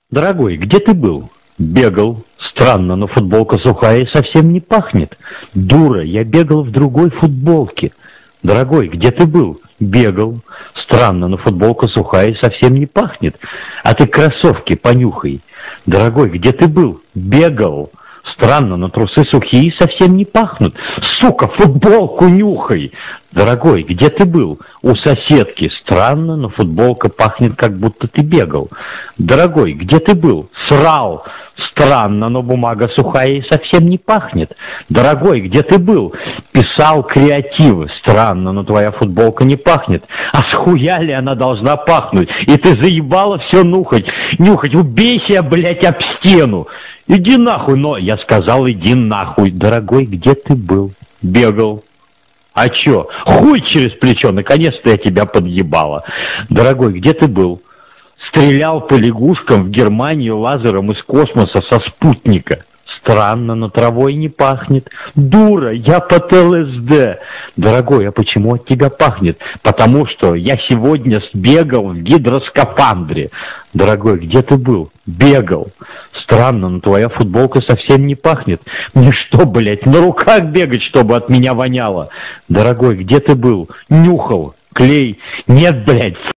Дорогой, где ты был? Бегал. Странно, но футболка сухая и совсем не пахнет. Дура, я бегал в другой футболке. Дорогой, где ты был? Бегал. Странно, но футболка сухая и совсем не пахнет. А ты кроссовки понюхай. Дорогой, где ты был? Бегал. Странно, но трусы сухие и совсем не пахнут. Сука, футболку нюхай. Дорогой, где ты был? У соседки. Странно, но футболка пахнет, как будто ты бегал. Дорогой, где ты был? Срал. Странно, но бумага сухая и совсем не пахнет. Дорогой, где ты был? Писал креативы. Странно, но твоя футболка не пахнет. А с хуя ли она должна пахнуть? И ты заебала все нюхать. Нюхать, убейся, блядь, об стену. Иди нахуй, но я сказал, иди нахуй. Дорогой, где ты был? Бегал. А чё? Хуй через плечо, наконец-то я тебя подъебала. Дорогой, где ты был? Стрелял по лягушкам в Германию лазером из космоса со спутника. Странно, но травой не пахнет. Дура, я под ЛСД. Дорогой, а почему от тебя пахнет? Потому что я сегодня сбегал в гидроскафандре. Дорогой, где ты был? Бегал. Странно, но твоя футболка совсем не пахнет. Мне что, блядь, на руках бегать, чтобы от меня воняло? Дорогой, где ты был? Нюхал. Клей. Нет, блядь.